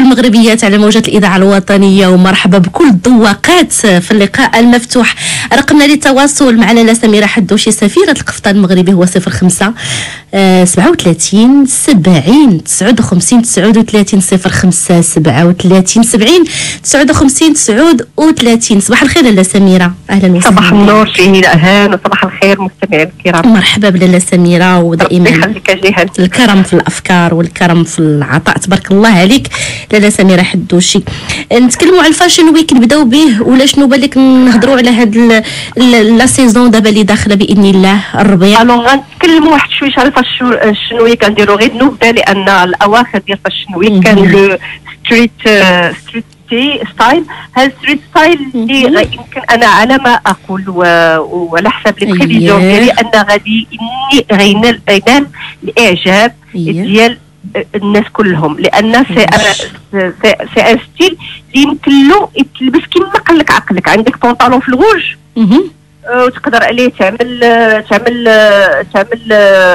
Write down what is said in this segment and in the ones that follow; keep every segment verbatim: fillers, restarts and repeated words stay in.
المغربيات على موجات الإذاعة الوطنية، ومرحبا بكل الذواقات في اللقاء المفتوح. رقمنا للتواصل مع لاله سميرة حدوشي سفيرة القفطان المغربي هو صفر خمسة سبعة وثلاثين سبعين تسعة وخمسين تسعة وثلاثين صفر خمسة سبعة وثلاثين سبعين تسعة وخمسين تسعة وثلاثين. صباح الخير لاله سميرة، أهلا وسهلا. صباح النور شهيد أهان، وصباح الخير مستمعين الكرام. مرحبا بلاله سميرة، ودائما يخليك جيهان. الكرم في الأفكار والكرم في العطاء، تبارك الله عليك لاله سميرة حدوشي. نتكلموا على الفاشن ويك نبداو به، ولا شنو بالك نهضروا على هاد لا سيزون دابا اللي داخله باذن الله الربيع؟ الوغ غنتكلموا واحد شويه على الفاشن ويك، غنديروا غير نبدا لان الاواخر ديال الفاشن ويك كان لو ستريت ستريت ستايل. هذا ستريت ستايل اللي يمكن انا على ما اقول وعلى حسب لي بريفيزيون ديالي ان غادي غينال غينال الاعجاب ديال الناس كلهم، لان سي سي سي ان ستيل اللي يمكن له يتلبس كما قال لك عقلك. عندك بونطالون في الغوج وتقدر عليه تعمل تعمل تعمل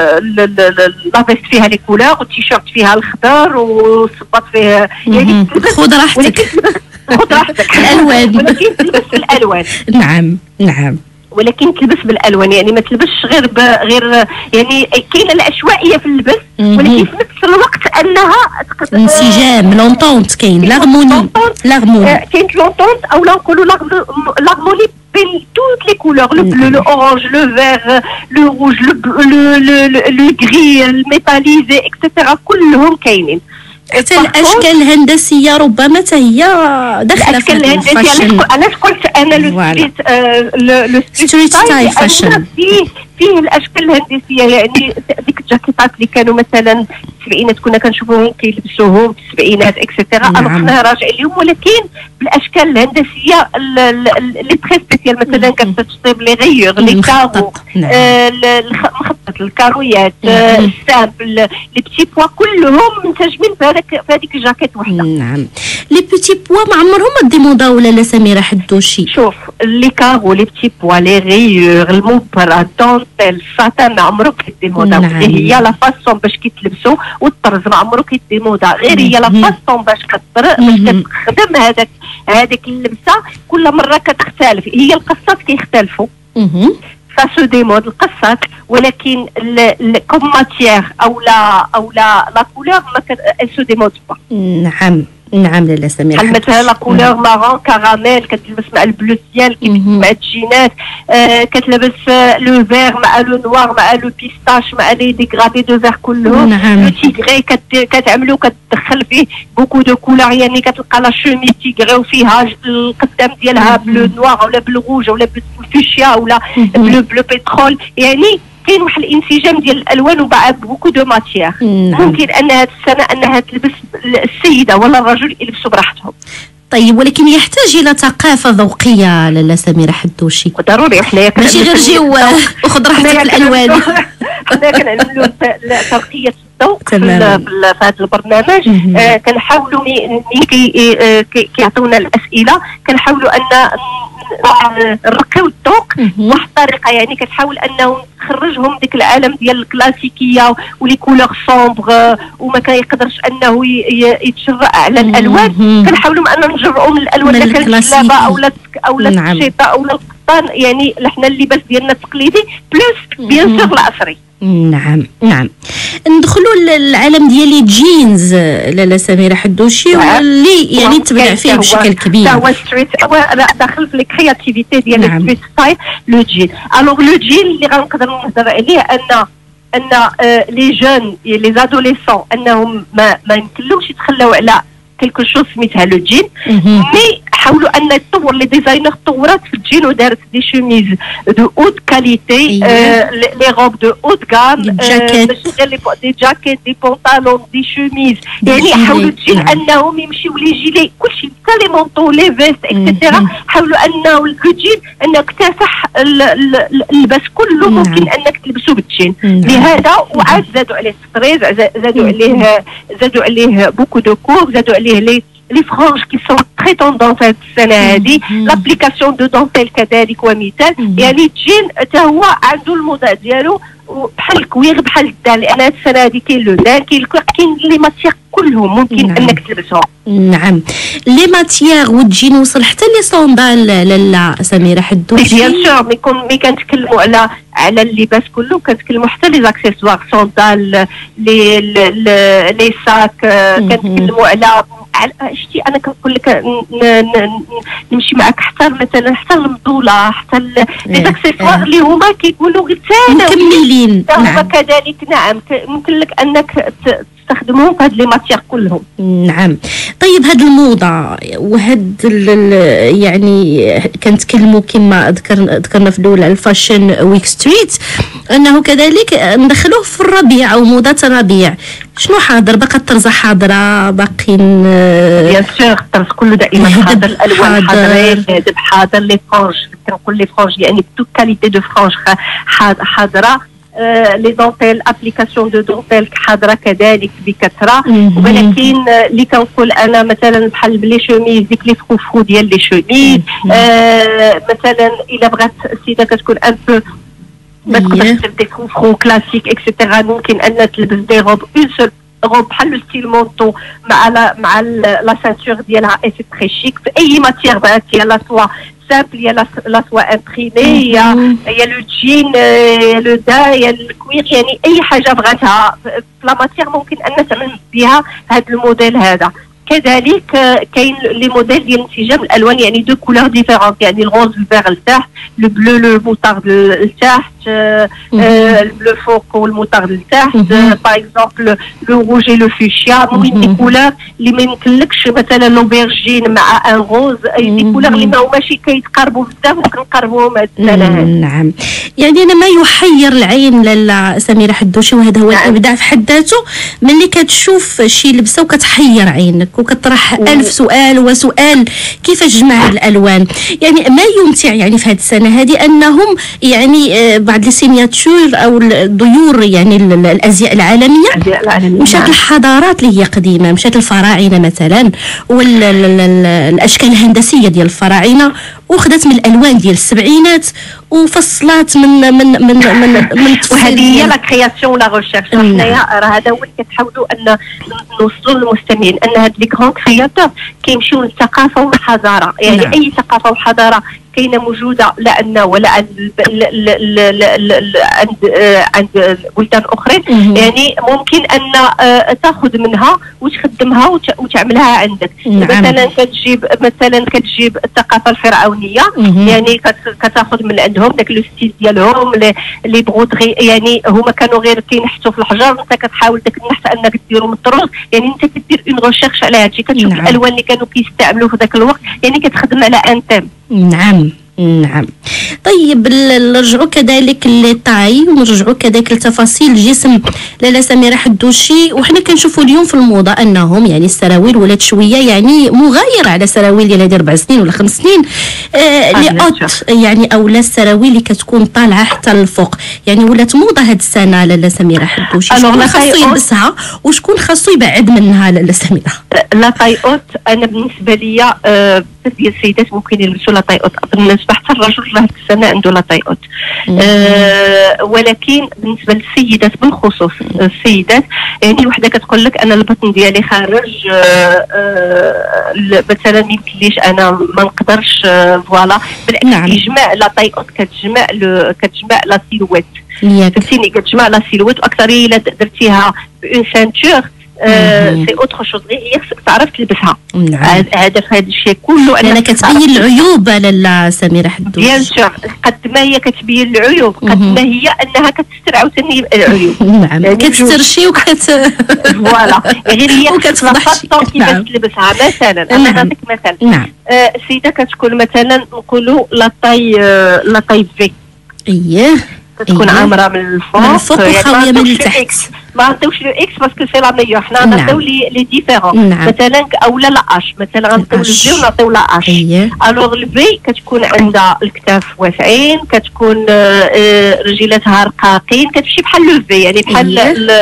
لافيست فيها لي كولور، والتيشيرت فيها الخضر، والصباط فيه يعني خذ راحتك خذ راحتك الالوان، ولكن تلبس بالالوان. نعم نعم، ولكن تلبس بالالوان، يعني ما تلبسش غير غير يعني كاينه العشوائيه في اللبس، ولكن في نفس الوقت انها انسجام لونطونت، كاين لاغموني لاغموني كاين لونطونت او لا نقولوا لاغموني بين توت لي كولور، لو بلو لو اورانج لو فيغ لو روج لو لو غري الميتاليزي اكسترا كلهم كاينين. حتى الاشكال الهندسيه ربما حتى هي داخله في الفاشن. علاش قلت انا لو ستريت ستايل فاشن فيه فيه الاشكال الهندسيه، يعني ديك الجاكيطات اللي كانوا مثلا في السبعينات كنا كنشوفوهم كيلبسوهم في السبعينات اكسترا، الوغ حنا راجعين لهم ولكن بالاشكال الهندسيه اللي تري سبيسيال، مثلا كتشطيب لي غيور لي كارو المخطط الكارويات السامبل لي بتي بوا كلهم منتجمين في هذاك في هذيك الجاكيت وحده. نعم، لي بتي بوا ما عمرهم ديمونداو لاله سميرة حدوشي. شوف لي كارو لي بتي بوا لي غيور المبرة دونتيل ساتان ما عمرو كيديمودا. نعم. هي لا فاسون باش كيتلبسوا، والطرز ما عمرو كيديمودا، غير هي لا فاسون باش كتطر باش كتخدم هذاك هذيك اللبسه كل مره كتختلف. هي القصات كيختلفوا فاسو دي مود القصات، ولكن كوم ماتيير او لا او لا لا كولور ما سو دي مود با. نعم نعم لاله سميرة، بحال مثلا لا كولور مارون كراميل كتلبس مع البلو سيال، كيلبس مع الجينات، آه كتلبس لو فير مع لو نوار مع لو بيستاش مع لي ديغرادي دو فير كلهم. نعم. لو تيغري كتعملو كتدخل فيه بوكو دو كولور، يعني كتلقى لا شومي تيغري وفيها القدام ديالها بلو نوار ولا بلو روج ولا بلو فوشيا ولا بلو بلو بترول، يعني كاين واحد الانسجام ديال الالوان ومع بوكو دو ماتيير. ممكن ان هذه السنه انها تلبس السيده ولا الرجل يلبسوا براحتهم. طيب، ولكن يحتاج الى ثقافه ذوقيه لاله سميرة حدوشي. ضروري، حنايا ماشي غير جيو وخذ راحتك في الالوان. حنا كنعملوا ترقيه الذوق في هذا البرنامج. آه كنحاولوا ملي كيعطيونا الاسئله كنحاولوا ان نرقيو الذوق بواحد الطريقه، يعني كتحاول انه تخرجهم ديك العالم ديال الكلاسيكيه ولي كولور سومبر وما كيقدرش انه يتجرأ على الالوان. كنحاولوا اننا نجرؤوا من الالوان اللي كانت اللابه او لا او لا الشيطه او لا القطان، يعني حنا اللباس ديالنا التقليدي بلوس بيان سور العصري. نعم نعم. ندخلوا للعالم ديال الجينز لاله سميرة حدوشي، واللي يعني تبدع فيه بشكل كبير. هو ستريت داخل في الكرياتيفيتي ديال الستريت ستايل لو جين. الوغ لو جين اللي غنقدر نهضر عليه ان ان لي جون لي زادوليسون انهم ما ما يمكنلهمش يتخلاو على كلكو شوز سميتها لو جين، مي حاولوا ان تطور لي ديزاينر طورات في الجين ودارت دي شوميز دو اوت كاليتي، لي روب دو اوت غام، ماشي غير دي جاكيت دي بونطالون دي شوميز، يعني حاولوا تجي انهم يمشيو لي جيلي كلشي حتى لي مونطو لي فيست اكسترا. حاولوا انه الجين انه اكتسح اللباس كله ممكن انك تلبسه بالجين. لهذا وعاد زادوا عليه الستريز، زادوا عليه زادوا عليه بوكو دو كور، زادوا عليه لي لي فرانج كي سون تري توندونس هاد السنه هادي، لابليكاسيون دو دونتيل كذلك ومثال. يعني الجين حتى هو عنده الموضه ديالو بحال الكوير بحال الدان، لان هاد السنه هادي كاين لو دان كاين الكوير كاين لي ماتيغ كلهم ممكن نعم. انك تلبسهم. نعم لي ماتيغ وتجي نوصل حتى لي صوندال لالا سميره حدوشي. بيان سور مي كون مي كنتكلموا على على اللباس كله، كنتكلموا حتى لي زاكسيسوار صوندال لي لي ساك، كنتكلموا على شتي انا كنقول لك نمشي معك حتى مثلا حتى المضوله حتى لي زاكسيسوار اللي هما كيكونوا غير مكملين هما كذلك. نعم ممكن لك انك تستخدمهم في هاد لي ماتيغ كلهم. نعم طيب هاد الموضه وهاد يعني كنتكلموا كما ذكرنا ذكرنا في الاول على الفاشن ويك ستريت انه كذلك ندخلوه في الربيع او موضه الربيع. شنو حاضر؟ باقا الطرزه حاضره باقيين؟ بيان سور الطرز كله دائما حاضر، الالوان حاضرين، الهدب حاضر، لي فرونج كنقول لي فرونج يعني تو كاليتي دو فرونج حاضره، لي دونتيل ابليكاسيون دو دونتيل حاضره كذلك بكثره. ولكن اللي كنقول انا مثلا بحال بلي شوميز ديك لي فروفرو ديال لي شوميز مثلا الا بغات السيده كتكون ان بو ما تقدرش تلبس دي فروفرو كلاسيك اكسيتيرا، ممكن ان تلبس دي روب اون سول روب بحال لو ستيل مونطو مع لا مع لا سانتور ديالها اي سي تري شيك في اي ماتيير بغاتي، لا سوا سامبل يا لا سوا امبريمي يا يا لو جين يا لو دا يا الكوير، يعني اي حاجه بغاتها في لا ماتيير ممكن ان تعمل بها هذا الموديل هذا. كذلك كاين لي موديل ديال انسجام الالوان، يعني دو كولور ديفيرونت، يعني الغوز الفيغ لتحت، لو بلو لو موطارد لتحت، البلو فوق والموطارد لتحت، باغ اكزومبل لو روج لو فوشيا. المهم دي كولور اللي ما يمكنلكش مثلا لوبيرجين مع ان غوز، اي دي كولور اللي ما هماش كيتقاربوا بزاف ممكن نقربوهم هاد السنه. نعم يعني انا ما يحير العين لاله سميره حدوشي، وهذا هو نعم. الابداع في حد ذاته، ملي كتشوف شي لبسه وكتحير عينك وكطرح ألف سؤال وسؤال كيفاش جمع الالوان. يعني ما يمتع يعني في هذه السنه هذه انهم يعني بعض لي سينياتور او الضيور يعني الازياء العالميه مشات الحضارات اللي هي قديمه، مشات الفراعنه مثلا والاشكال الهندسيه ديال الفراعنه وخذت من الالوان ديال السبعينات وفصلات من من من من, من وهذه هي لا كرياسيون لا ريشيرش. حنايا راه هذا هو اللي كتحاولوا ان نوصلوا للمستمعين ان هاد لي كرون كرياتور كيمشيو للثقافه والحضاره، يعني نعم. اي ثقافه وحضاره كاينه موجوده لنا ولا عند عند عند بلدان اخرين، يعني ممكن ان تاخذ منها وتخدمها وتعملها عندك. نعم. مثلا كتجيب مثلا كتجيب الثقافه الفرعونيه، يعني كتاخذ من عندهم داك لو ستيل ديالهم لي بروتري، يعني هما كانوا غير كينحتوا في الحجر، انت كتحاول داك النحت انك ديرو من الطروز، يعني انت كدير اون ريشيرش على هادشي، كتشوف نعم. الالوان اللي كانوا كيستعملوا في ذاك الوقت، يعني كتخدم على ان تيم. نعم نعم. طيب نرجعوا كذلك للطاي ونرجعوا كذلك لتفاصيل الجسم لاله سميره حدوشي. وحنا كنشوفوا اليوم في الموضه انهم يعني السراويل ولات شويه يعني مغايره على سراويل ديال هذه اربع سنين ولا خمس سنين آه لي اوت، يعني اولا السراويل اللي كتكون طالعه حتى للفوق، يعني ولات موضه هذه السنه لاله سميره حدوشي. شكون خاصو يلبسها وشكون خاصو يبعد منها لاله سميره؟ لا طاي اوت انا بالنسبه ليا آه بزاف ديال السيدات ممكن يلبسوا لا طاي اوت، بالنسبه حتى الرجل راه السنه عنده لا طاي اوت. أه ولكن بالنسبه للسيدات بالخصوص السيدات، يعني وحده كتقول لك انا البطن ديالي خارج أه أه مثلا ما يمكنليش انا ما نقدرش أه فوالا، بالعكس نعم. كيجمع لا طاي اوت كتجمع كتجمع لا سيلويت، فهمتيني كتجمع لا سيلويت، واكثر الا درتيها بون سانتور سي اوتر شوز، هي خصك تعرف تلبسها. هذا في هذا الشيء كله انا كتبين العيوب لاله سميره حدوشي. بيان سور قد ما هي كتبين العيوب قد ما هي انها كتستر عاوتاني العيوب. نعم يعني كتستر شي وكت فوالا غير هي كتفضح كيفاش تلبسها. مثلا انا نعطيك مثال، نعم السيده كتكون مثلا نقولوا لا طاي لا طاي في اييه تكون أيه. عامره من الفوق من الفوق وخاويه من التحت، ما نعطيوش لو اكس باسكو سي لا ميور، حنا نعطيو لي لي ديفيرون. نعم. مثلا اولا لا اش، مثلا غنعطيو الفي ونعطيو لا اش. الوغ الفي كتكون عندها الكتاف واسعين، كتكون رجيلاتها رقاقين، كتمشي بحال لو في، يعني بحال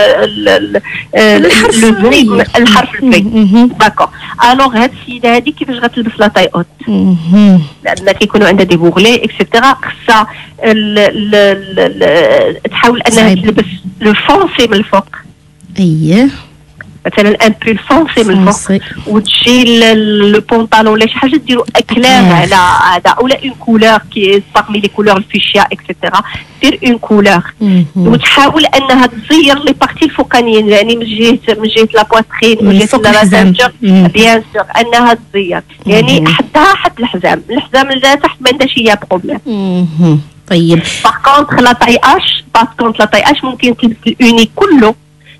الحرف الفي الحرف الفي. داكور. الوغ هاد السيده هادي كيفاش غتلبس لا طاي اوت؟ لان كيكونوا عندها دي بوغلي اكسيتيرا، خصها تحاول انها تلبس لو فونسي من الفوق. اييه مثلا ان بول فونسي من الفوق وتجي لو بونطالون ولا شي حاجه ديروا اكلام على هذا ولا اون كولور كي باغمي لي كولور الفيشيا اكسيتيرا دير اون كولور وتحاول انها تزير لي بارتي الفوقانيين يعني من جهه من جهه لا بواترين من جهه لا سانتور بيان سور انها تزير يعني حدها حد الحزام الحزام اللي تحت ما عندهاش هي بروبليم. طيب باغ كونطخ لا طاي اش باغ كونطخ لا طاي اش ممكن تلبس الاوني كله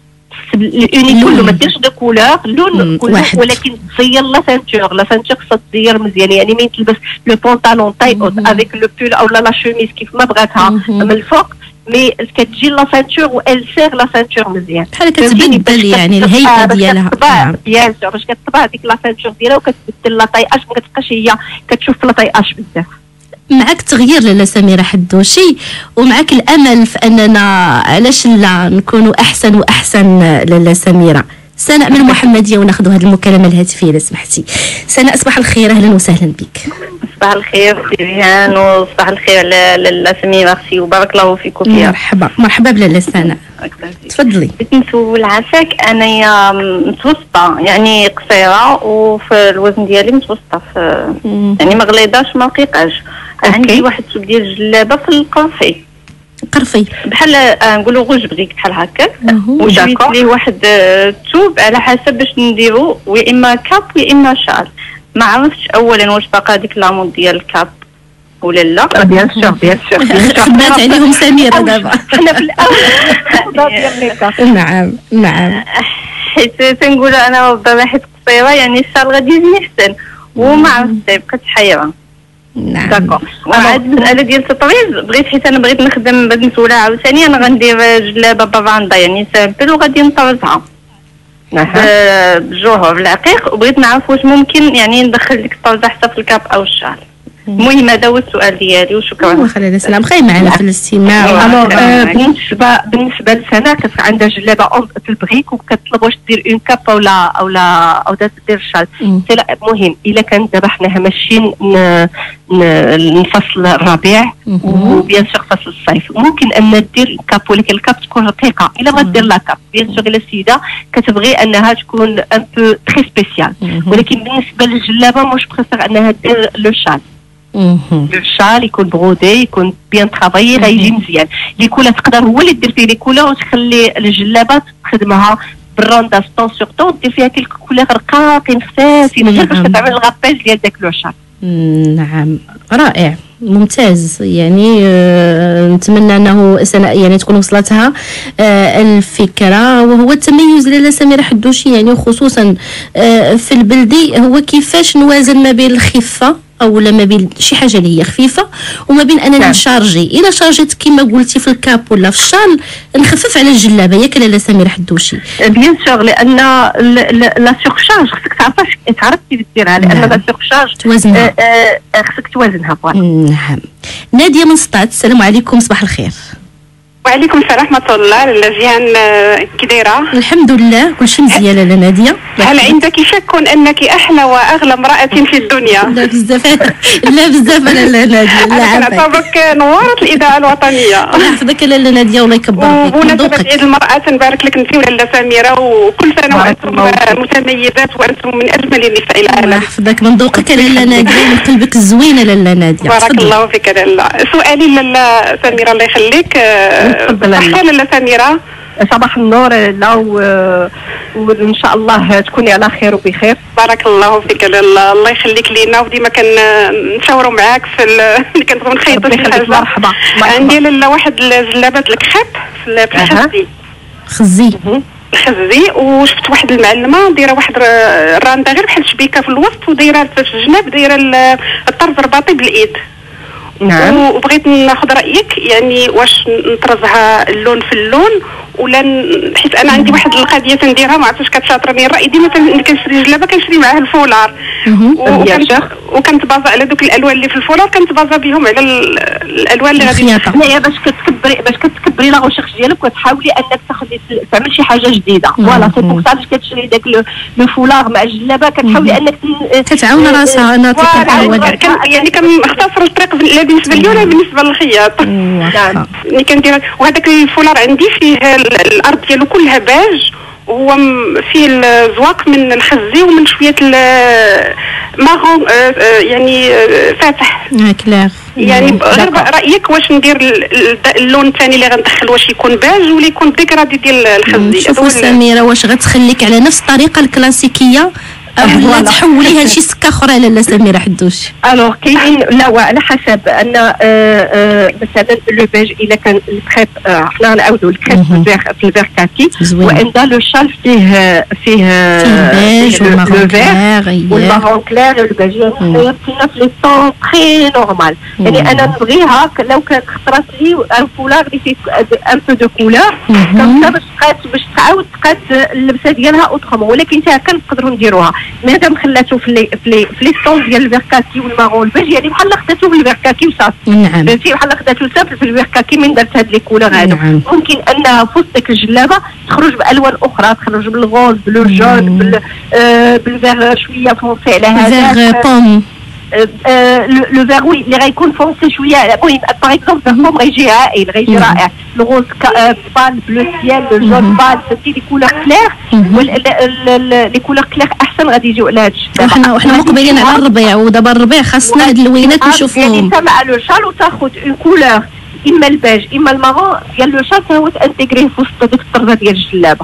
اليوني كله ما ديرش دو كولور لون كله ولكن تزير لا سانتور لا سانتور خصها تزير مزيان يعني مين تلبس لو بونطالون طاي اوت افيك لو بول او لا شوميز كيف ما بغاتها من الفوق مي كتجي لا سانتور و ال سير لا سانتور مزيان بحال كتبدل يعني الهيئه ديالها بيان سور باش كتطبع ديك لا سانتور ديالها وكتبدل لا طاي اش ما كتبقاش هي كتشوف لا طاي اش بزاف. معك تغيير لاله سميره حدوشي ومعك الامل في اننا علاش لا نكونوا احسن واحسن لاله سميره. سناء من المحمديه وناخذوا هذه المكالمه الهاتفيه اذا سمحتي. سناء صباح الخير اهلا وسهلا بك. صباح الخير سيريان وصباح الخير لاله سميره اختي وبارك الله فيكم فيها. مرحبا مرحبا بلاله سناء تفضلي. بغيت نسول عافاك انايا متوسطه يعني قصيره وفي الوزن ديالي متوسطه في يعني ما غليظاش ما رقيقاش. عندي واحد الثوب ديال الجلابه في القرفي قرفي بحال نقولوا غوج بريك بحال هكاك وجبت ليه واحد الثوب على حسب باش نديرو يا اما كاب يا اما شال. ما عرفتش اولا واش باقا ديك لامود ديال الكاب ولا لا. بيان سور بيان سور خدمات عليهم سميره دابا حنا في الاول ديال الكاب. نعم نعم حيت تنقول انا ربما حيت قصيره يعني الشال غادي يجيني احسن وما عرفتش بقيت حيره. نعم داكور. وعاد المساله ديال التطريز بغيت حيت انا بغيت نخدم بغيت نسولها عاوتاني انا غندير جلابه بافاندا يعني سامبل وغادي نطرزها بالجوهر بالعقيق وبغيت نعرف واش ممكن يعني ندخل ديك الطرزه حتى في الكاب او الشال. المهم هذا هو السؤال ديالي وشكرا. خلينا السلام خاي معنا في الاستماع. الوغ بالنسبه بالنسبه لسناء كانت عندها جلابه في البغيك وكتطلب واش دير اون كاب اولا اولا او دير الشال. سي لا مهم الا كان دابا حناها ماشيين الفصل الربيع وبيان سور فصل الصيف ممكن ان دير الكاب ولكن الكاب تكون رقيقه الا ما دير لا كاب بيان سور الا السيده كتبغي انها تكون ان بو تري سبيسيال ولكن بالنسبه للجلابه موش بريفير انها دير لو شال. لو شال يكون برودي يكون بيان ترافايي غيجي مزيان. لي كولور تقدر هو اللي دير فيه لي كولور وتخلي الجلابه تخدمها بالرونداج طون سور طون دير فيها كل كولور رقاقين خفافين غير باش تعمل الغاباج ديال داك لو شال. نعم رائع ممتاز يعني آه نتمنى انه سناء يعني تكون وصلتها آه الفكره وهو التميز لاله سميره حدوشي يعني وخصوصا آه في البلدي هو كيفاش نوازن ما بين الخفه او ما بين شي حاجه اللي هي خفيفه وما بين انني نشارجي الا شارجيت كما قلتي في الكاب ولا في الشال نخفف على الجلابه ياك لاله سميره حدوشي. بيان سور لان لا سورشارج خصك تعرفي تعرف كيف ديرها لان لا سورشارج توازنها خصك توازنها. نعم. ناديه من سطات السلام عليكم صباح الخير. وعليكم السلام ورحمه الله لاله جيهان كي دايره؟ الحمد لله كلشي مزيان لاله ناديه. هل عندك شك انك احلى واغلى امراه في الدنيا؟ لا بزاف لا بزاف لاله ناديه لا عافاك. نعتبرك نواره الاذاعه الوطنيه. الله يحفظك لاله ناديه والله يكبر فيك. وبمناسبه عيد المراه نبارك لك انت ولاله سميره وكل سنه وانتم متميزات وانتم من اجمل النساء العالم. الله يحفظك من ذوقك لاله ناديه من قلبك الزوينه لاله ناديه. بارك الله فيك لاله. سؤالي لاله سميره الله يخليك تفضل لاله سميره. صباح النور لا وان شاء الله تكوني على خير وبخير. بارك الله فيك لاله الله يخليك لينا وديما كنشاوروا معاك في اللي كنبغيو نخيطوا شي حاجه. مرحبا. عندي لاله واحد الجلابات الكخيب في الخزي خزي الخزي وشفت واحد المعلمه دايره واحد الرانده غير بحال شبيكه في الوسط ودايره في الجناب دايره الطرز رباطي بالايد. نعم. وبغيت ناخذ رايك يعني واش نطرزها اللون في اللون ولا حيت انا عندي واحد القضيه تنديرها ما عرفتش كتشاطرني الراي ديما كنشري جلابه كنشري معاه الفولار وكنت وكنت بازا على دوك الالوان اللي في الفولار كنت بازا بهم على الالوان اللي غادي هنايا باش كتكبري باش كتكبري لا غوشيرش ديالك وتحاولي انك تاخذي تعمل شي حاجه جديده فوالا سي بوغ سا باش كتشري داك لو فولار مع الجلابه كتحاولي انك كتعاون راسها انا يعني كنختصر الطريق لا بالنسبه لي ولا بالنسبه للخياط نعم ملي كندير وهذاك الفولار عندي فيه الارض ديالو كلها باج وهو فيه الزواق من الخزي ومن شويه مارون يعني فاتح كلير يعني غير رايك واش ندير اللون الثاني اللي غندخل واش يكون باج ولا يكون ديكرادي ديال الخزي شوفوا سميره واش غتخليك على نفس الطريقه الكلاسيكيه ولا تحوليها لشي سكه اخرى لاله سميره حدوش الوغ كاينين لا على حسب ان مثلا لو بيج الا كان الكريب حنا نعاودوا الكريب في الفير كاتي وان لو شال فيه فيه بيج لو فير والمارون كلير والبيج يعني في لي طون تري نورمال يعني انا نبغيها لو كانت خطرات لي ان فولار اللي فيه ان بو دو كولور كما باش تقاد باش تعاود تقاد اللبسه ديالها اوترومون ولكن حتى كنقدروا نديروها مادام خلاتو في لي في لي في لي ستون ديال الفيركاكي والمارون البيج يعني بحال خداتو في الفيركاكي وصافي نعم فهمتي بحال خداتو صافي في الفيركاكي من درت هاد لي كولور هادو نعم. ممكن انها في وسط الجلابه تخرج بالوان اخرى تخرج بالغوز بلو جون بال آه بالفير شويه فونسي على هذا فير بوم لو فير وي اللي غيكون فونسي شويه المهم باغ اكزومبل فير بوم غيجي هائل غيجي رائع الغوز بال بلو سيال لو جون بال سيتي دي كولور كلير لي كولور كلير احسن غادي يجيو على هاد الشيء وحنا وحنا مقبلين على الربيع ودابا الربيع خاصنا هاد اللوينات نشوفوهم يعني انت مع لو شال وتاخذ اون كولور اما الباج اما المارون ديال لو شال هو تانتيغريه في وسط ديك الطرزه ديال الجلابه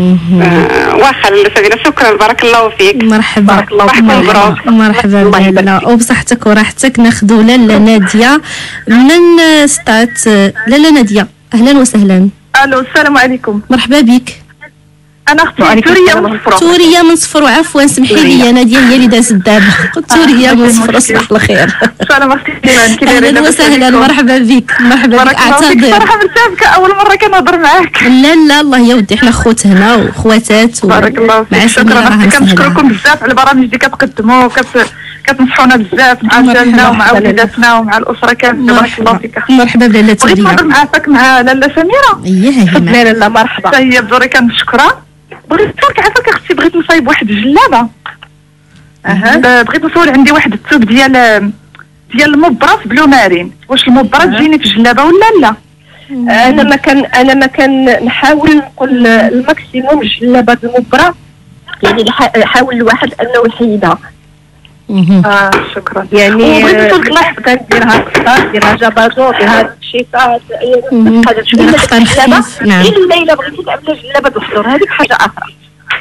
واخا سميره شكرا بارك الله فيك مرحبا بارك الله فيك مرحبا لاله وبصحتك وراحتك ناخذوا لاله ناديه من ستات لاله ناديه اهلا وسهلا الو السلام عليكم مرحبا بك انا اختي توريه من صفر توريه من صفر وعفوا سمحي لي ناديه هي اللي دازت دابا توريه من صفر صباح الخير سلام اختي اهلا وسهلا مرحبا بك مرحبا بك اعتذر صراحه مسابقه اول مره كنهضر معاك لا لا الله يا ودي حنا خوت هنا وخواتات بارك الله فيك شكرا كنشكركم بزاف على البرامج اللي كتقدموا كتنصحونا بزاف مع جالنا ومع وليداتنا ومع الاسره كامله بارك الله فيك مرحبا بلاله توريه بغيت نهضر معاك مع لاله سميره اييه لا لا مرحبا هي بدوري كنشكرها بغيت نسولك عافاك اختي بغيت نصايب واحد الجلابه اها بغيت نسول عندي واحد الثوب ديال ديال المبره في بلو مارين واش المبره تجيني في الجلابه ولا لا انا ما كان انا ما كان نحاول نقول الماكسيموم الجلابه المبره يعني حاول الواحد انه يحيدها اه شكرا يعني بغيت نسولك الله يحفظها نديرها نديرها جابازو نديرها شيفات حاجه تشوفي الجلابه نعم الا الا بغيتي تعملي جلابه بحضور هذيك حاجه اخرى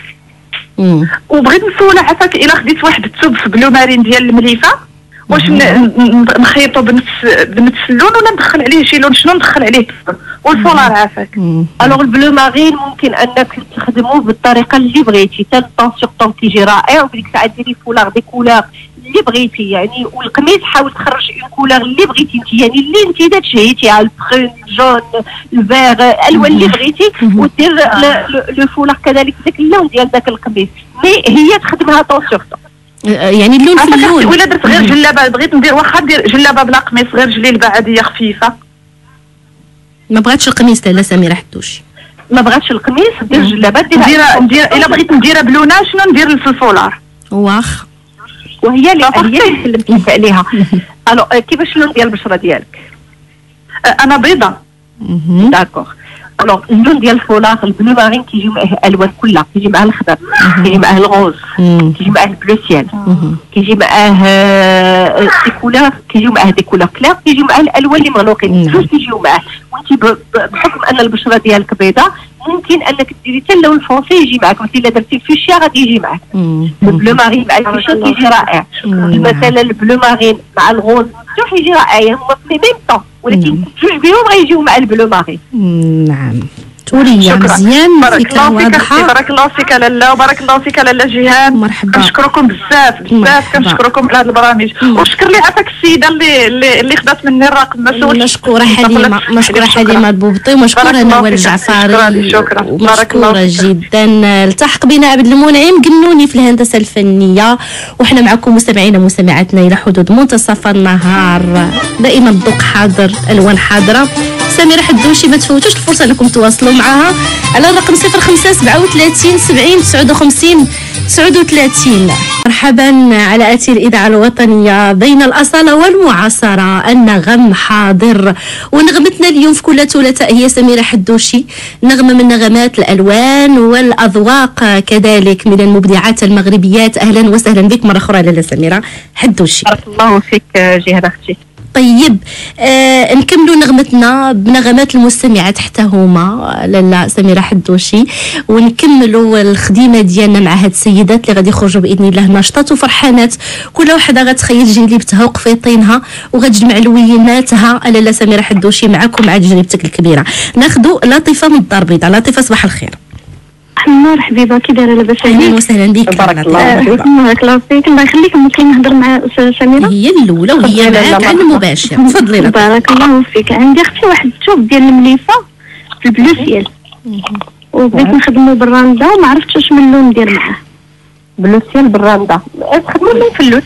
وبغيت نسول عافاك الا خديت واحد الثوب في بلو مارين ديال المليفه واش نخيطو بنفس بنفس اللون ولا ندخل عليه شي لون شنو ندخل عليه والفولار عافاك الوغ البلو مارين ممكن انك تخدموه بالطريقه اللي بغيتي حتى الطون سيغ طون كيجي رائع وفي ديك الساعه ديري فولار دي كولور اللي بغيتي يعني والقميص حاول تخرج اون كولور اللي بغيتي انت يعني اللي انت تشهيتي على البخون الجون الفيغ الالوان اللي بغيتي ودير لو فولار كذلك داك اللون ديال داك القميص مي هي تخدمها طون سيغ طون يعني اللون في اللون ولا درت غير جلابه بغيت ندير واخا ندير جلابه بلا قميص غير جليل عاديه خفيفه ما بغاتش القميص لا سميره حدوش ما بغاتش القميص دير جلابه ديرها ندير الا بغيت نديرها بلونه شنو ندير في الفولار واخ وهي اللي هي اللي كلمتك عليها الو كيفاش اللون ديال البشره ديالك انا بيضه داكوغ الوغ اللون ديال الفولار البلو مارين كيجي معاه الالوان كلها كيجي معاه الخضر كيجي معاه الغوز كيجي معاه البلو سيال كيجي معاه دي كولور كيجيو معاه دي كولور كلير كيجيو معاه الالوان اللي مغلوقين جوج كيجيو معاه وانت بحكم ان البشره ديالك بيضاء ممكن انك ديري حتى اللون الفونسي يجي معك مثلا الا درتي الفوشيا غادي يجي معك البلو مارين مع الفوشيا كيجي رائع مثلا البلو مارين مع الغوز بصح يجي رائع هما في ميم طون ولكن جوج بهم غيجيو مع البلو مارين نعم توريه مزيان، بارك الله فيك اختي، بارك الله فيك لاله، وبارك الله فيك لاله جيهان. مرحبا. كنشكركم بزاف بزاف، كنشكركم على هذا البرامج، وشكر لي عافاك السيده اللي اللي خدات مني الرقم. مشكوره حليمه، مشكوره حليمه البوبطي، ومشكوره نوال الجعفري، شكرا ومشكوره جدا. التحق بنا عبد المنعم قنوني في الهندسه الفنيه، وحنا معكم مستمعينا ومستمعاتنا الى حدود منتصف النهار. دائما الذوق حاضر، الوان حاضره. سميرة حدوشي ما تفوتوش الفرصه انكم تواصلوا معها على الرقم صفر خمسة سبعة وثلاثين سبعين تسعة وخمسين تسعة وثلاثين. مرحبا على أثير الإذاعة الوطنية بين الأصالة والمعاصرة، النغم حاضر. ونغمتنا اليوم في كل ثلاثاء هي سميرة حدوشي، نغمة من نغمات الألوان والأذواق كذلك من المبدعات المغربيات. أهلا وسهلا بك مرة أخرى لاله سميرة حدوشي. بارك الله فيك جيهان أختي. طيب آه نكملوا نغمتنا بنغمات المستمعات حتى هما لاله سميرة حدوشي، ونكملوا الخديمه ديالنا مع هاد السيدات اللي غادي يخرجوا باذن الله ناشطات وفرحانات، كل وحده غتخيل جليبتها وقفيطينها وغتجمع لويناتها. لاله سميرة حدوشي معكم مع تجربتك الكبيره. ناخذوا لطيفه من الدار البيضاء. لطيفه صباح الخير. نور حبيبه، كي دايره لاباس عليك؟ اهلا وسهلا بك. بارك الله فيك. بارك الله فيك. الله يخليك، ممكن نهضر مع استاذه سميره؟ هي الاولى وهي معاك على المباشر. تفضلي. بارك الله فيك. عندي اختي واحد الثوب ديال المليفه في البلوسيال، وبغيت نخدمو بالراندا وما عرفتش واش من اللون ندير معاه. بلوسيال بالراندا تخدموا اللون في اللون؟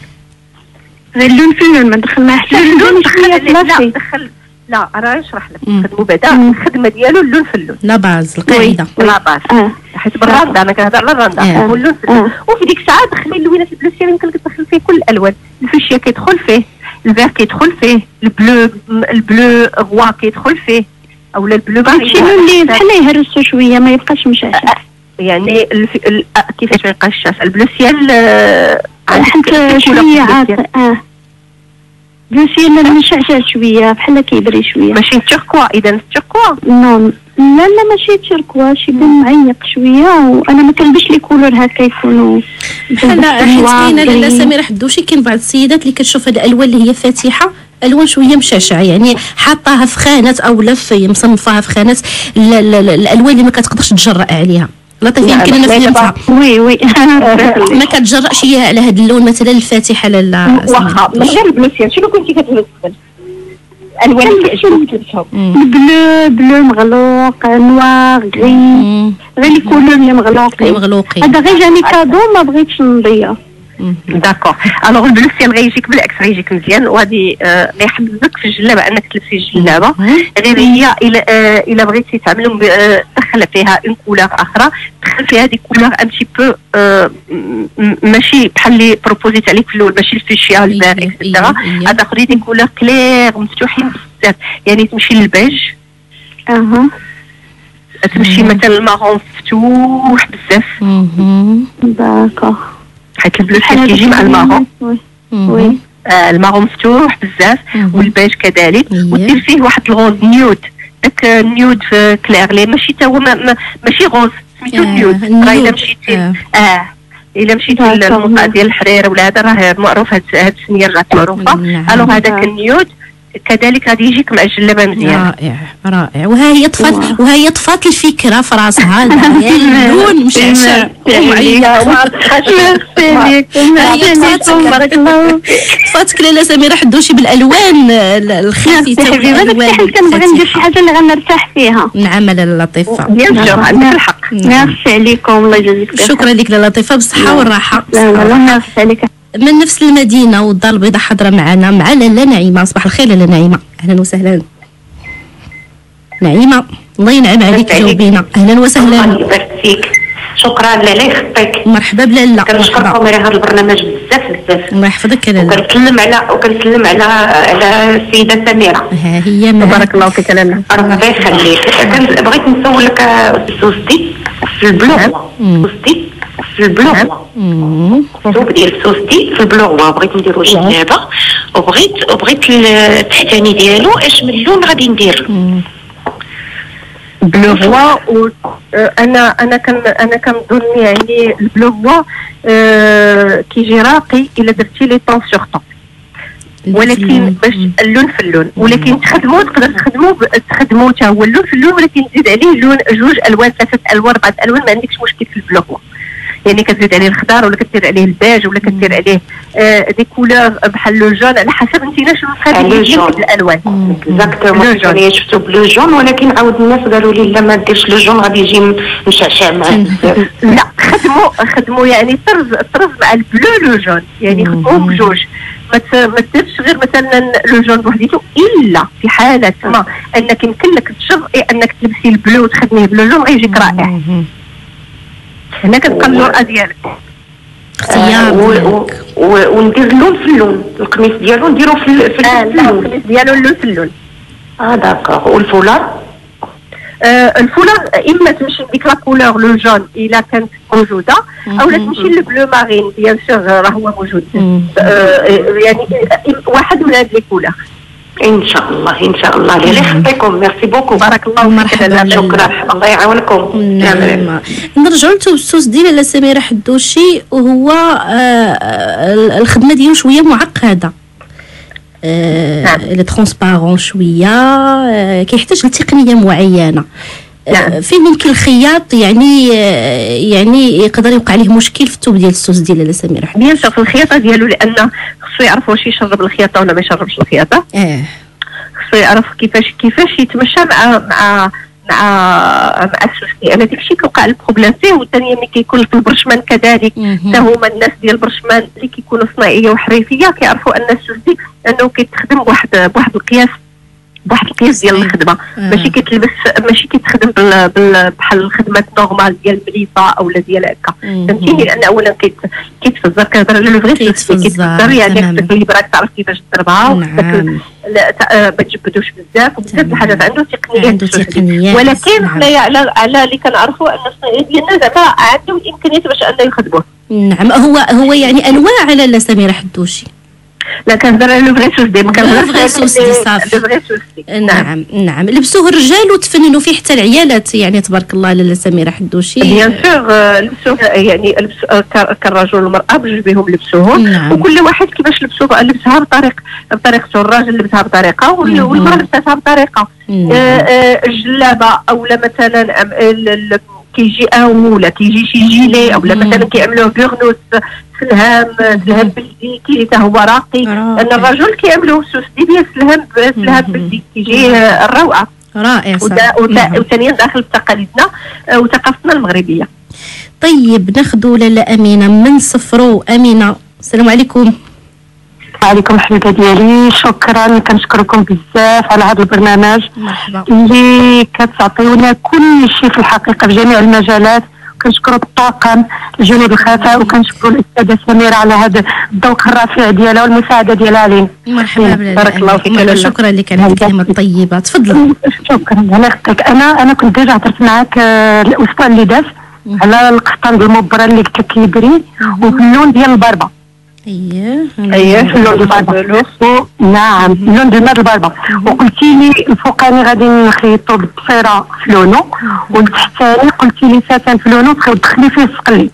غير اللون في اللون، ما ندخل معاه حتى اللون شويه كلاسي. دخل لا راه نشرح لك. نخدموا بعدا الخدمه ديالو اللون في اللون، لا باز القاعده لا باز. اه حيت بالراندا انا كنهضر على الراندا هو اللون في اللون. وفي ديك الساعه دخلي اللوينات البلوسيال يمكن لك تدخل فيه كل الالوان. الفوشيا كيدخل فيه، الفير كيدخل فيه، البلو البلو غوا كيدخل فيه، اولا البلو مارين. شي لون اللي بحال يهرسو شويه ما يبقاش مشاشع. يعني الف... ال... كيفاش ما يبقاش شاف البلوسيال حيت شويه عاد اه بلوسيال مشعشع شويه بحال كيبري شويه. ماشي تركوا؟ اذا التركوا نو لا لا ماشي تركوا، شي بن معيق شويه، وانا ما كنلبسش لي كولور هكا يكونوا بحال حيت كاينه لاله سميرة حدوشي كاين بعض السيدات اللي كتشوف هاد الالوان اللي هي فاتحه، الوان شويه مشاشعه، يعني حاطاها في خانات او في مصنفاها في خانات الالوان اللي ما كتقدرش تجرأ عليها. لطيف يمكن انا فهمتها. وي وي ما كتجرأش هي على هذا اللون مثلا الفاتحه لاله. واخا من غير البلوسيال شنو كنتي كتلبس قبل؟ الالوان اللي كيعجبوك تلبسهم؟ بلو بلو مغلوق، نوار، غري، غير لي كولور اللي مغلوقين مغلوقين. هذا غير جاني كادو ما بغيتش نضيع. داكور. الوغ البلوسيال غيجيك بالعكس، غيجيك مزيان، وغادي غيحببك في الجلابه انك تلبسي الجلابه. غير هي الا الا بغيتي تعملهم تدخل فيها اون كولور اخرى، دخل فيها دي كولور ان تي بو ماشي بحال اللي بروبوزيت عليك في الاول، ماشي الفيشيا الفير اكسترا. هذا خدي دي كولور كلير مفتوحين بزاف، يعني تمشي للبيج، اها تمشي مثلا المارون مفتوح بزاف. داكور. حيت البلوسيال كيجي مع المارون. وي آه المارون مفتوح بزاف، والبيج كذلك، ودير فيه واحد الغوز نيود، داك النيود في كلير لي ماشي تا هو ماشي غوز، سميتو نيود. راه الا مشيتي اه الا مشيتي للموقع ديال الحريره ولا هذا راه معروف، هاد هاد السميه راه معروفه. الوغ هذاك النيود كذلك غادي يجيك مع الجلابه مزيان. رائع رائع. وها هي طفات وها هي طفات الفكره في راسها، اللون مشعشع طفاتك لاله سميرة حدوشي بالالوان الخفيفه والالوان. كنبغي ندير شي حاجه اللي غنرتاح فيها. نعم لاله لطيفه، بيان سور عندك الحق. ميرسي عليكم، الله يجازيك بخير. شكرا لك لاله لطيفه بالصحه والراحه. لا لا ميرسي عليك. من نفس المدينه والدار البيضاء حاضره معنا مع لاله نعيمه. صباح الخير لاله نعيمه. اهلا وسهلا نعيمه، الله ينعم عليك جاوبينا. اهلا وسهلا. الله يبارك فيك. شكرا لاله يخطيك. مرحبا بلاله. كنشكركم على هذا البرنامج بزاف بزاف. الله يحفظك لاله. وكنسلم على وكنسلم على على السيده سميره. ها هي بارك الله فيك لاله. ربي يخليك. بغيت نسولك سوستي في البلو، سوستي في البلو، الثوب ديال السوستي في البلو، بغيت نديرو جلابه، وبغيت وبغيت التحتاني ديالو اش من لون غادي ندير؟ بلو فوا. انا انا كان انا كنظن يعني البلو فوا كيجي راقي الا درتي لي طون سور طون. ولكن باش اللون في اللون، ولكن تخدموا تقدر تخدموا تخدموا حتى هو اللون في اللون، ولكن تزيد عليه لون جوج الوان ثلاثه الوان اربعه الوان، ما عندكش مشكل في البلو. يعني كتزيد عليه الخضر ولا كتزيد عليه الباج ولا كتزيد عليه آه دي كولور بحال لو جون، على حسب انت شنو تخدمي ديال الالوان. اكزاكتومون انا شفتو بلو جون، ولكن عاود الناس قالوا لي لا ما ديرش لو جون غادي يجي مشعشع معاه. لا خدموا خدموا يعني طرز طرز مع البلو لو جون، يعني خدموه بجوج، ما ما تديرش غير مثلا لو جون بوحديته، الا في حاله ما انك يمكن لك تشرعي انك تلبسي البلو وتخدميه بلو جون غيجيك رائع. هنا كتبقى اللون ديالك اختيار وندير اللون في اللون، القميص ديالو نديرو في في آه اللون، القميص ديالو اللون في اللون. اه داكوغ. والفولار آه الفولار اما تمشي ديك لا كولور لو جون الا كانت موجوده، او لا تمشي للبلو مارين بيان سور راه هو موجود. آه يعني واحد من هاد لي كولور ان شاء الله ان شاء الله. الله يحفظكم، ميرسي بوكو، بارك الله مرحبا، شكرا، الله يعاونكم. نعم. نرجعوا للتوسوس ديال لاله سميره حدوشي، وهو آه الخدمه ديالو شويه معقده، آه لي ترونسبارون شويه، آه كيحتاج لتقنيه معينه. نعم. فين ممكن الخياط يعني يعني يقدر يوقع عليه مشكل في الثوب ديال السوس ديال لاله سميره حدوشي؟ بيان سور في الخياطه ديالو، لان خصو يعرف واش يشرب الخياطه ولا ما يشربش الخياطه. اه خصو يعرف كيفاش كيفاش يتمشى مع مع مع مع السوسي. انا داكشي كيوقع البروبليم فيه. والثانيه ملي كيكون في البرشمان كذلك، حتى هما الناس ديال البرشمان اللي كيكونوا صناعيه وحريفيه كيعرفوا ان السوسي انه كيتخدم بواحد بواحد القياس بواحد القياس ديال الخدمه، ماشي كيتلبس ماشي كيتخدم بحال الخدمات نورمال ديال المليفه اولا ديال هكا، فهمتيني؟ لان اولا كيتفزر كيهضر على لو فري كيتفزر، يعني خصك الابراك تعرف كيفاش تضربها، وخصك ما تجبدوش بزاف، وبزاف الحاجات عنده تقنيات. ولكن حنايا على على اللي كنعرفوا ان الصناعيه ديالنا زعما عندهم الامكانيات باش انه يخدموه. نعم. هو هو يعني انواع على لاله سميره حدوشي. لا كنهضر على لو فري سوس دي، ما كنهضرش على السوس دي صافي. نعم نعم. لبسوه الرجال وتفننوا فيه حتى العيالات، يعني تبارك الله لاله سميره حدوشي. بيان سور لبسوه يعني لبس كالرجل والمراه بجوج بهم لبسوهم. نعم. وكل واحد كيفاش لبسوه لبسها بطريق بطريقته، الراجل لبسها بطريقه والمراه لبسها بطريقه. الجلابه اولا مثلا كيجي اون ولا كيجي شي جيلي، اولا مثلا كيعملوه بيغنوس سلهام سلهام بلدي كي حتى هو راقي، لان الرجل كيعملوه سوسدي ديال سلهام سلهام بلدي كيجي الروعه رائع صح. وثانيا داخل تقاليدنا وثقافتنا المغربيه. طيب ناخذوا لاله امينه من صفرو. امينه السلام عليكم. وعليكم حبيبه ديالي، شكرا كنشكركم بزاف على هذا البرنامج. مرحبا. اللي كتعطيونا كل شيء في الحقيقه في جميع المجالات. كنشكروا الطاقم الجنود الخفاء، وكنشكروا الاستاذه سميره على هذا الذوق الرفيع ديالها والمساعده ديالها علينا. مرحبا بارك الله فيك، شكرا لك على هذه الكلمات الطيبه. تفضلوا. شكرا. انا اختك انا انا كنت ديجا هضرت معاك الاسبوع اللي داز على القفطان بالمبره اللي كتلبري وفي اللون ديال البربه. اييه اييه اللون ديال البربه. نعم اللون ديال البربه. وقلتي لي الفوقاني غادي نخيطو بالضفيره في لونو، والتحتاني قلتي لي ساتان في لونو تدخلي فيه السقلي.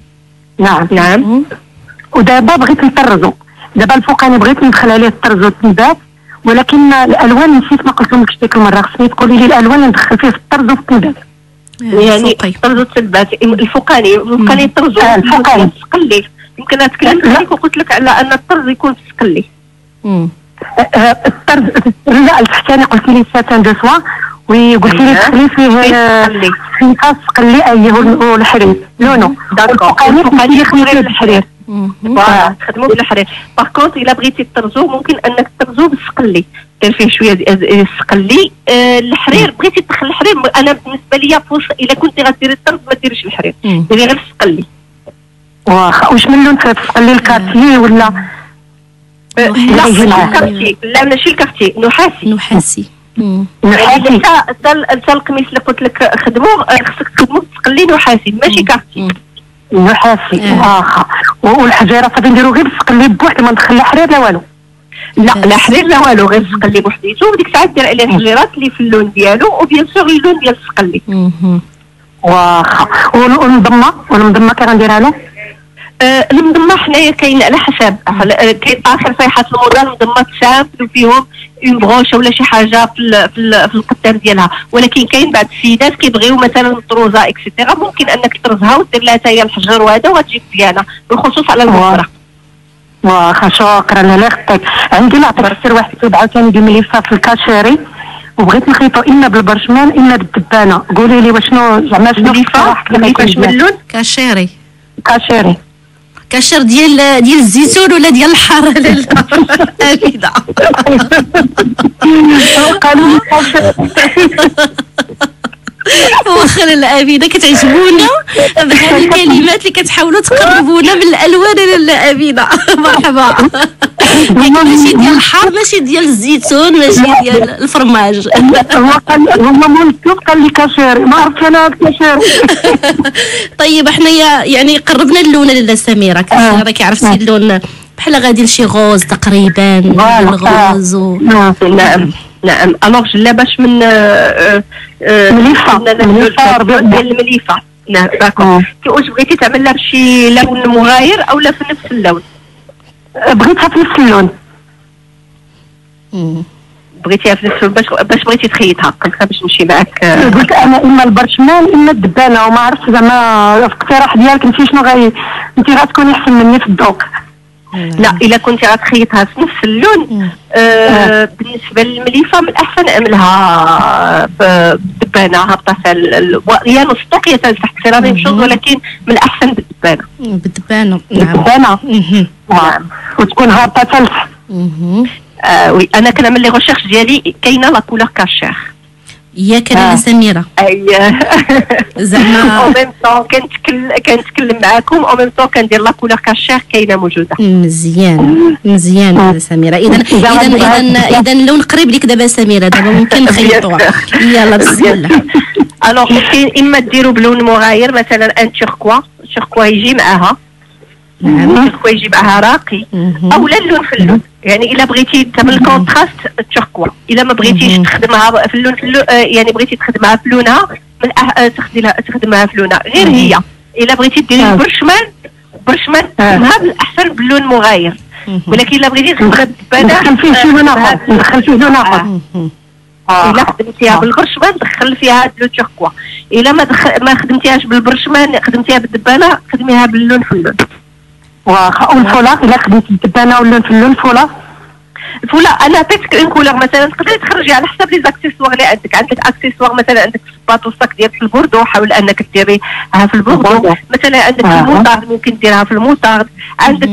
نعم نعم. ودابا بغيت نطرزو، دابا الفوقاني بغيت ندخل عليه الطرز والتنبات، ولكن الالوان نسيت ما قلتلكش ديك المره، خصني تقولي لي الالوان اللي ندخل فيه في الطرز والتنبات. يعني الطرز والتنبات الفوقاني الفوقاني الطرز الفوقاني السقلي. يمكن انا تكلمت عليك وقلت لك على ان الطرز يكون في السقلي. امم الطرز لا التحتاني قلت لي ساتان دو سوا، وقلت لي تخلي فيه خيطه سقلي اي هو الحرير لونو. الفوقاني قلت لي خلي فيه الحرير. فوالا تخدموا بالحرير. باغ كونت الا بغيتي تطرزو ممكن انك تطرزو بالسقلي، دير فيه شويه السقلي. آه الحرير بغيتي تدخل الحرير، انا بالنسبه لي الا كنتي غديري الطرز ما ديريش الحرير، ديري غير السقلي. واخا واش من لون تسقلي الكارتيه ولا لا الكارتيه؟ لا ماشي الكارتيه، نحاسي. نحاسي نحاسي. حتى القميص اللي قلت لك خدموه خصك تخدموه تسقلي نحاسي ماشي كارتيه. نحاسي واخا. والحجيره فغادي نديرو غير السقلي بوحدو، ما ندخل لا حرير لا والو. لا لا حرير لا والو، غير السقلي بوحديتو، وديك الساعه دير عليه الحجيرات اللي في اللون ديالو، وبيان سور اللون ديال السقلي. واخا. والمضمه والمضمه كي غنديرها له آه المضمه حنايا كاين على حسب، كاين اخر صيحات الموضه المضمه سامبل فيهم اون بروشه ولا شي حاجه في في, في القدام ديالها، ولكن كاين بعض السيدات كيبغيو مثلا الطروزه اكسيتيرا، ممكن انك تطرزها ودير لها حتى هي الحجر وهذا وغتجيك مزيانه بالخصوص على المبره. واخا شكرا على خطك. عندي نعطيك السر واحد التوب عاوتاني بملفه في الكاشيري، وبغيت نخيطو اما بالبرشمان اما بالدبانه. قولي لي وشنو زعما شنو كيفاش من اللون؟ كاشيري كاشيري كاشير ديال ديال الزيتون ولا ديال الحار؟ لا ابدا قالوا لي كاشيري. واخا لا ابدا كتعجبونا بهذه الكلمات اللي كتحاولوا تقربونا من الالوان. لا ابدا مرحبا. ماشي ديال الحار، ماشي ديال الزيتون، ماشي ديال الفرماج. هو قال هما مول السوق قال لي كاشيري، ما عرفت انا كاشيري. طيب احنا يعني قربنا اللون لاله سميره، كاشيري كيعرفتي اللون بحال غادي لشي غوز تقريبا، الغوز. نعم نعم. الوغ جلا باش من مليفه مليفه ديال المليفه. نعم داكور. واش بغيتي تعملها بشي لون مغاير او لا في نفس اللون؟ بغيتها في نفس اللون. بغيتيها في نفس اللون باش باش بغيتي تخيطها؟ قلت باش نمشي معاك. قلت انا اما البرشمان اما الدبانه، وما عرفتش زعما الاقتراح ديالك انت شنو غاي، انت غتكوني احسن مني في الذوق. لا الا كنتي غتخيطها في نفس اللون آه بالنسبه للمليفه من الاحسن نعملها بالدبانه هابطه يا نص طوق يا تحت سيراميك ميم شوز، ولكن من الاحسن بالدبانه. بالدبانه بالدبانه نعم، وتكون هابطه ثلث. آه وي انا كنعمل لي ريشيرش ديالي كاينه لا كولور كاشير ياك لاله سميره. اييه زعما او ميم طون كنتكلم كنتكلم معاكم او ميم طون كندير لا كولور كاشير كاينه موجوده. مزيان مزيان لاله سميره. اذا اذا اذا اذا اللون قريب لك دابا سميره، دابا ممكن نخيطوها. يلا بسم الله. الوغ كاين اما ديروا بلون مغاير مثلا ان توركوا، توركوا يجي معاها. نعم توركوا يجي معاها راقي، او لا اللون في اللون. يعني الا بغيتي تعمل الكونتراست التوركوا، الا ما بغيتيش تخدمها في اللون في اللون يعني بغيتي تخدمها في لونها من أه تخدمها تخدمها في لونها غير هي. الا بغيتي ديري البرشمان برشمان تخدمها بالاحسن باللون مغاير، ولكن الا بغيتي تخدمها بالدبانه ندخل فيه شي لون اخر، ندخل فيه لون اخر. الا خدمتيها بالبرشمان دخل فيها هاد لو توركوا، الا ما دخل ما خدمتيهاش بالبرشمان خدمتيها بالدبانه خدميها باللون في اللون. واخا والفولا الا خدمتي بالدبانه واللون في اللون فولا فولا انا عطيتك اون كولور مثلا تقدري تخرجي على حسب لي زاكسيسوار اللي عندك. عندك اكسيسوار مثلا عندك السباط والصاك ديالك في البوردو، حاول انك ديريها في البوردو. مثلا عندك في الموطارد ممكن ديرها في الموطارد. عندك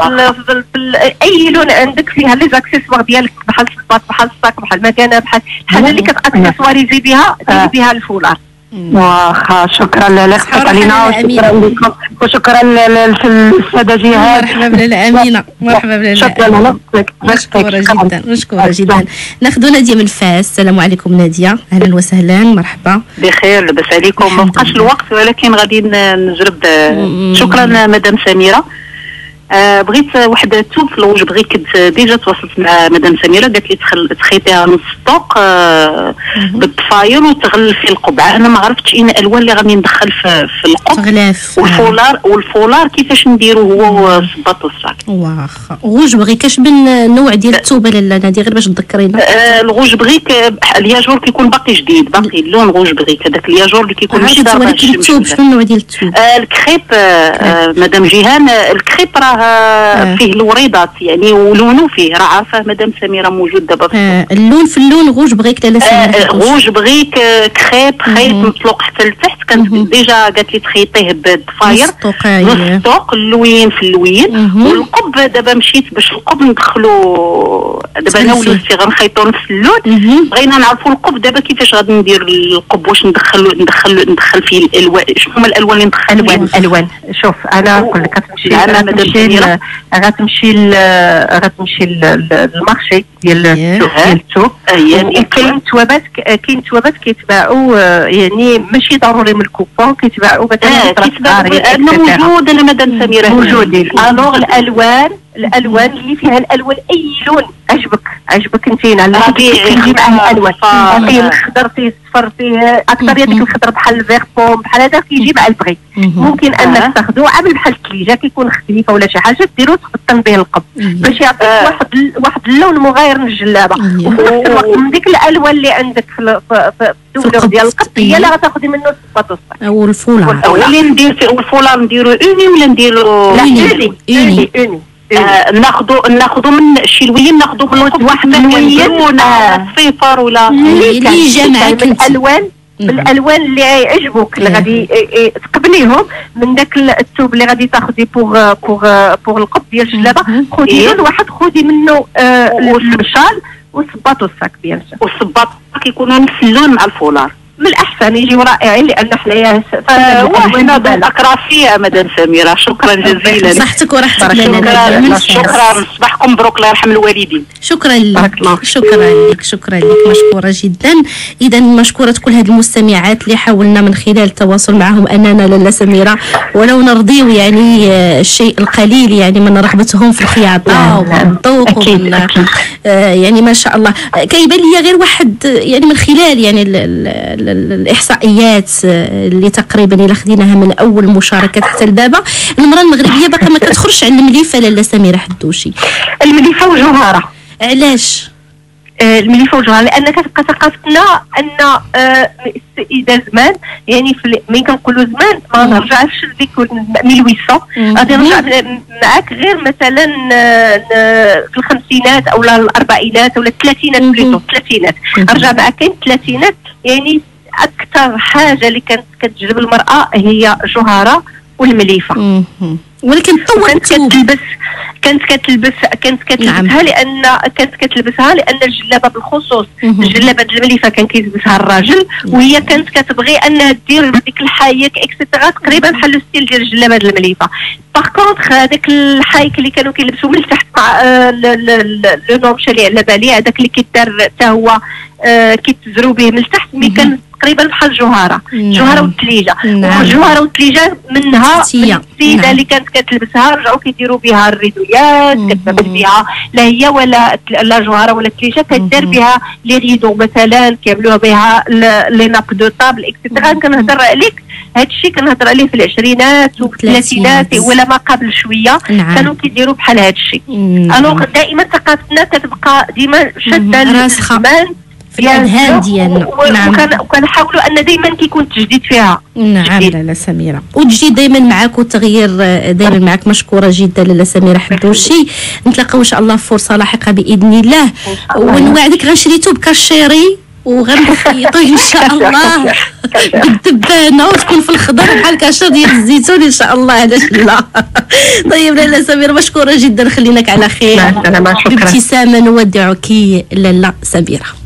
اي لون عندك فيها لي زاكسيسوار ديالك بحال السباط بحال الصاك بحال المكانه بحال الحاجه اللي كتاكسيسواريزي بها ديري بها الفولار. واخا شكرا لاله خطيت علينا، وشكرا لكم وشكرا للساده جهاد. مرحبا بلاله امينه. مرحبا بلاله. شكرا لك. مشكوره جدا مشكوره جدا. ناخذ ناديه من فاس. السلام عليكم ناديه، اهلا وسهلا مرحبا. بخير لاباس عليكم؟ ما بقاش الوقت ولكن غادي نجرب. شكرا مدام سميره. آه بغيت واحد التوب في الوجه، بغيت كنت ديجا تواصلت مع مدام سميره قالت لي تخل تخيطيها نص طوق آه بالطفايل وتغلفي القبعه. انا ما عرفتش اين الالوان اللي غادي ندخل في, في القب غلاف والفولار والفولار كيفاش نديرو هو الصباط والصاك. واخا غوج بغي كشبن النوع ديال التوبه لاله نادي غير باش تذكرينا. آه الغوج بغيك الياجور كيكون باقي جديد، باقي اللون غوج بغيك هذاك الياجور اللي كيكون ماشي دابا. ولكن التوب شنو النوع ديال التوب؟ آه الكريب آه مدام جيهان الكريب راه آه فيه الوريضات يعني ولونه فيه، راه عارفه مدام سميره موجود دابا آه اللون في اللون غوج بغيك لاله سميره. آه غوج بغيك آه كريب خيط مطلوق حتى لتحت. كانت ديجا قالت لي تخيطيه بالضفاير نص طوق اللوين في اللوين. والقب دابا مشيت باش القب ندخلو دابا انا وليت غنخيطو نفس اللون. بغينا نعرفوا القب دابا كيفاش غادي ندير القب، واش ندخلو ندخل ندخل فيه الالوان، شنو هما الالوان اللي ندخل؟ الوان الالوان شوف انا نقول لك غتمشي غتمشي غتمشي غتمشي للمارشي ديال الثوب. كاين توابات كاين توابات كيتباعوا يعني ماشي ضروري من الكوبون، كيتباعوا مثلا كيتباعوا موجود. انا مدام سميره موجودين. الوغ الالوان الالوان اللي فيها الالوان اي لون عجبك عجبك انتينا كيجي مع الالوان فيه الخضر فيه الصفر فيه اكثر ديك الخضر بحال الفيغ بوم بحال هذا كيجي مع البغي. ممكن انك تاخذوا عامل بحال الثليجه كيكون خفيفه ولا شي حاجه ديروا تبطن به القب باش يعطيك واحد واحد اللون مغاير من الجلابه. وفي نفس الوقت من ديك الالوان اللي عندك في في الدولور ديال القب هي اللي غتاخذي منه الصباط والصك والفولار. اللي ندير الفولار نديرو اوني ولا نديرو اوني اوني اوني آه ناخذوا ناخذوا من الشلويين ناخذوا من واحد اللون صفر ولا اللي جا معاك الالوان بالالوان اللي يعجبوك اللي غادي تقبليهم من داك الثوب اللي غادي تاخذي بوغ بوغ بوغ القب ديال الجلابه. خذي لون واحد خذي منه الشال والصباط والصاك بيان سور. والصباط كيكونوا نفس اللون مع الفولار من الاحسن يجيو رائعين لان حنايا وحنا دونك راسيه مدام سميره. شكرا جزيلا صحتك وراحتك لنا. شكرا صباحكم مبروك الله يرحم الوالدين. شكرا لك شكرا لك شكرا لك مشكوره جدا. اذا مشكوره كل هذه المستمعات اللي حاولنا من خلال التواصل معهم اننا لاله سميره ولو نرضيو يعني الشيء القليل يعني من رغبتهم في الخياطه والذوق وال يعني ما شاء الله. كيبان لي غير واحد يعني من خلال يعني ال ال الاحصائيات اللي تقريبا الا خديناها من اول مشاركه حتى لدابا المراه المغربيه باقا ما كتخرجش على المليفه لاله سميره حدوشي. المليفه والجوهره. علاش؟ آه المليفه والجوهره لان كتبقى ثقافتنا ان آه اذا زمان يعني في ملي كنقولوا زمان ما نرجعش لديك ألف وثمانمية غادي نرجع معاك غير مثلا في الخمسينات او الاربعينات ولا الثلاثينات بليتو الثلاثينات نرجع معاك كاين الثلاثينات يعني اكثر حاجه اللي كانت كتجذب المراه هي جوهره والمليفه. ولكن طولت كتلبس كانت كتلبس كانت كتلبسها نعم. لان كانت كتلبسها لان الجلابه بالخصوص الجلابه المليفه كان كيلبسها الراجل وهي كانت كتبغي انها دير ديك الحايك اكسترا تقريبا بحال الستيل ديال الجلابه المليفه. باغ كونطخ هذاك الحايك اللي كانوا كيلبسوا من تحت مع لو نوم مشى لي على بالي هذاك اللي كيدار حتى هو كيتزروا به من تحت مي كان تقريبا بحال الجوهره الجوهره والثليجه. والجوهره والثليجه منها السيده نعم. اللي كانت كتلبسها رجعوا كيديروا بها الريدويات كتلبس بها لا هي ولا لا جوهره ولا الثليجه كدير بها لي ريدو مثلا كيعملوها بها لي ناب دو طابل اكسترا. كنهضر عليك هذا الشيء كنهضر عليه في العشرينات والثلاثينات ولا ما قبل شويه نعم. كانوا كيديروا بحال هذا الشيء. الوغ دائما ثقافتنا كتبقى ديما شاده للزمان في الاذهان ديالنا نعم. وكنحاولوا ان دائما كيكون تجديد فيها. نعم لاله سميره وتجي دائما معك والتغيير دائما معك. مشكوره جدا لاله سميره حدوشي. نتلاقاو ان شاء الله في فرصه لاحقه باذن الله ونوعدك غنشريتو بكاشيري وغنخيطوه ان شاء الله بالدبانه وتكون في الخضر بحال كاشير ديال الزيتون ان شاء الله. علاش لا. طيب لاله سميره مشكوره جدا. خليناك على خير. مع السلامه. شكرا. بابتسامه نودعك لاله سميره.